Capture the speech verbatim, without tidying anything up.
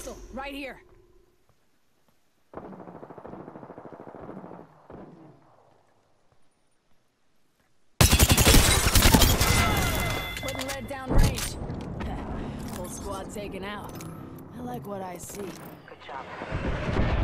Hostile, right here. Putting lead down range. Whole squad taken out. I like what I see. Good job.